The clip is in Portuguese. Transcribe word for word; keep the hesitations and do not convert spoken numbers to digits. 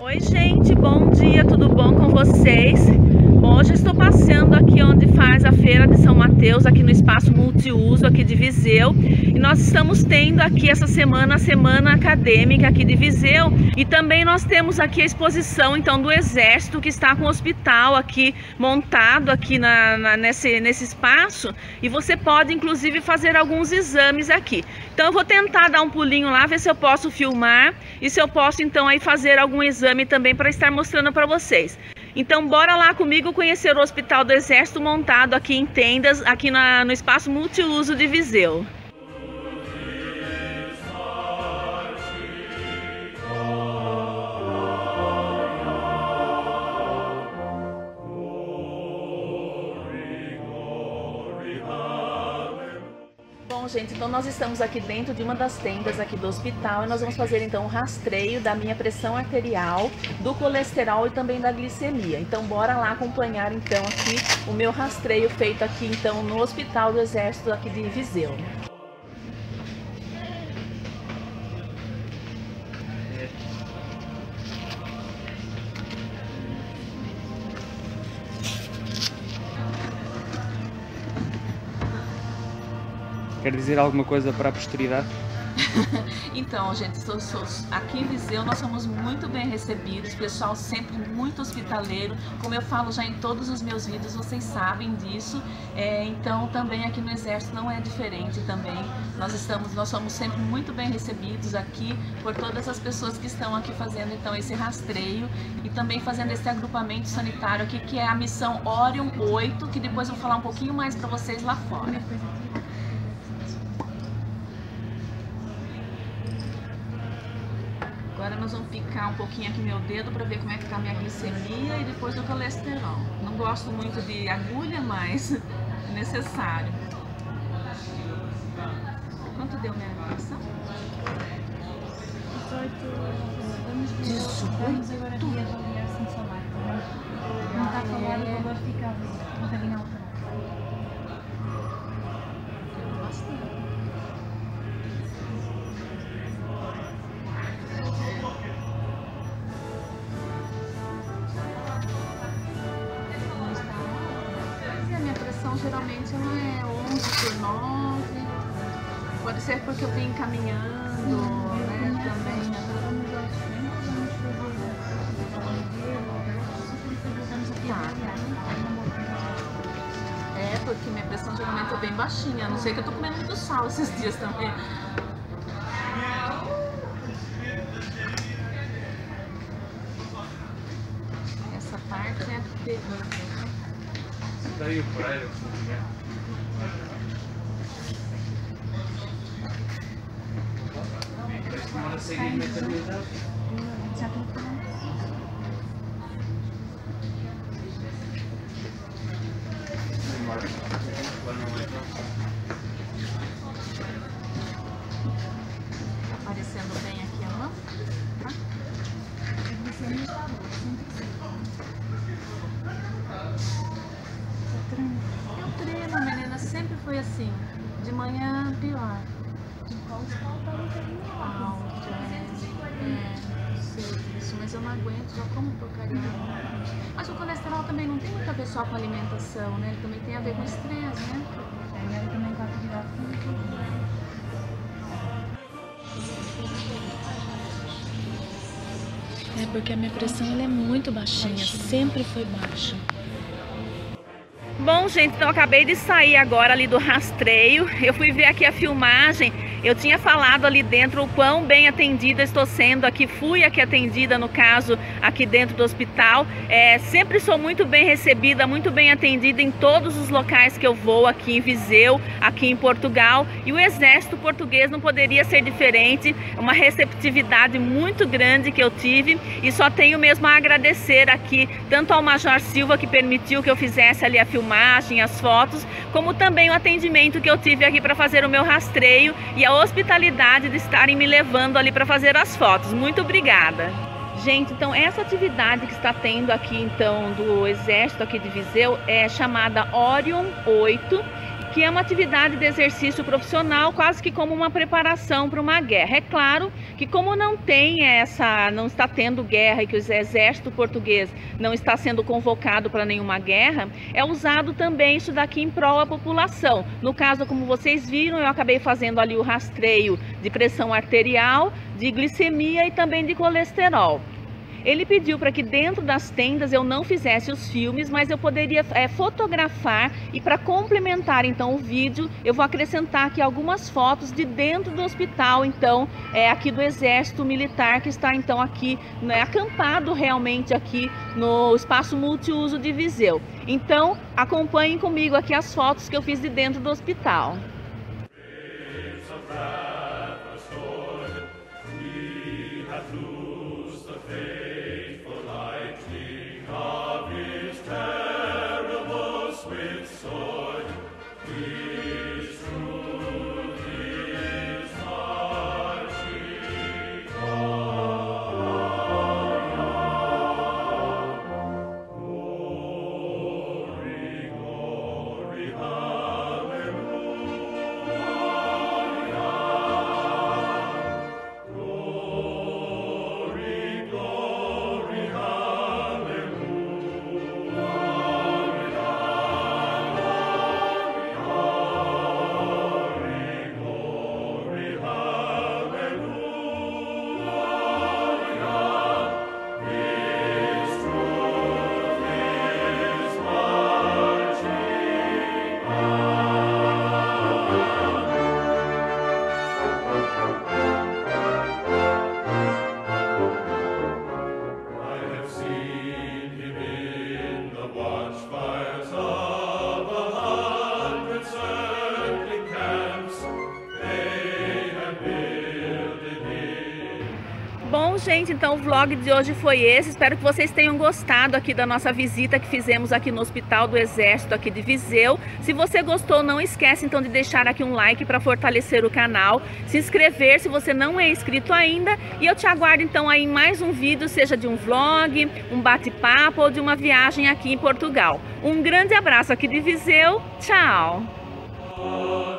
Oi gente, bom dia, tudo bom com vocês? Hoje eu estou passeando aqui onde faz a Feira de São Mateus, aqui no espaço multiuso aqui de Viseu. E nós estamos tendo aqui essa semana, a semana acadêmica aqui de Viseu. E também nós temos aqui a exposição então do Exército, que está com o hospital aqui montado aqui na, na, nesse, nesse espaço. E você pode inclusive fazer alguns exames aqui. Então eu vou tentar dar um pulinho lá, ver se eu posso filmar e se eu posso então aí fazer algum exame também para estar mostrando para vocês. Então bora lá comigo conhecer o Hospital do Exército montado aqui em tendas, aqui na, no espaço multiuso de Viseu. Bom, gente, então nós estamos aqui dentro de uma das tendas aqui do hospital e nós vamos fazer então um rastreio da minha pressão arterial, do colesterol e também da glicemia. Então bora lá acompanhar então aqui o meu rastreio feito aqui então no Hospital do Exército aqui de Viseu. Quer dizer alguma coisa para a posteridade? Então, gente, sou, sou, aqui em Viseu nós somos muito bem recebidos, pessoal sempre muito hospitaleiro, como eu falo já em todos os meus vídeos, vocês sabem disso. É, então também aqui no Exército não é diferente também, nós estamos, nós somos sempre muito bem recebidos aqui por todas as pessoas que estão aqui fazendo então esse rastreio e também fazendo esse agrupamento sanitário aqui, que é a missão Orion oito, que depois eu vou falar um pouquinho mais para vocês lá fora. Agora nós vamos picar um pouquinho aqui meu dedo para ver como é que tá a minha glicemia e depois o colesterol. Não gosto muito de agulha, mas é necessário. Quanto deu minha pressão? dezoito. Vamos agora aqui avaliar sem falar. Não está a falar o valor fica um bocadinho alterado. Geralmente ela é onze por nove, pode ser porque eu venho encaminhando, né, também. É, porque minha pressão geralmente é bem baixinha, a não sei que eu tô comendo muito sal esses dias também. Essa parte é terrível. Daí o Pereira, semana seguinte mentalidade. Já estou aparecendo bem aqui a mão, tá? Eu treino, menina, sempre foi assim. De manhã, pior. Alto, é, é, sei disso, mas eu não aguento, já como porcaria. Mas o colesterol também não tem muito a ver só com alimentação, né? Ele também tem a ver com estresse, né? É, ele também com a atividade física. É porque a minha pressão ela é muito baixinha, sempre foi baixa. Bom, gente, então eu acabei de sair agora ali do rastreio. Eu fui ver aqui a filmagem. Eu tinha falado ali dentro o quão bem atendida estou sendo aqui. Fui aqui atendida, no caso, aqui dentro do hospital. É, sempre sou muito bem recebida, muito bem atendida em todos os locais que eu vou aqui em Viseu, aqui em Portugal. E o Exército Português não poderia ser diferente. Uma receptividade muito grande que eu tive. E só tenho mesmo a agradecer aqui, tanto ao Major Silva, que permitiu que eu fizesse ali a filmagem, as fotos, como também o atendimento que eu tive aqui para fazer o meu rastreio e a hospitalidade de estarem me levando ali para fazer as fotos. Muito obrigada. Gente, então essa atividade que está tendo aqui então do Exército aqui de Viseu é chamada Orion oito que é uma atividade de exercício profissional, quase que como uma preparação para uma guerra. É claro que como não tem essa, não está tendo guerra e que o exército português não está sendo convocado para nenhuma guerra, é usado também isso daqui em prol da população. No caso, como vocês viram, eu acabei fazendo ali o rastreio de pressão arterial, de glicemia e também de colesterol. Ele pediu para que dentro das tendas eu não fizesse os filmes, mas eu poderia é, fotografar, e para complementar então o vídeo, eu vou acrescentar aqui algumas fotos de dentro do hospital, então, é, aqui do Exército Militar, que está então aqui, né, acampado realmente aqui no espaço multiuso de Viseu. Então, acompanhem comigo aqui as fotos que eu fiz de dentro do hospital. Bom, gente, então o vlog de hoje foi esse. Espero que vocês tenham gostado aqui da nossa visita que fizemos aqui no Hospital do Exército aqui de Viseu. Se você gostou, não esquece então de deixar aqui um like para fortalecer o canal, se inscrever se você não é inscrito ainda, e eu te aguardo então aí em mais um vídeo, seja de um vlog, um bate-papo ou de uma viagem aqui em Portugal. Um grande abraço aqui de Viseu. Tchau!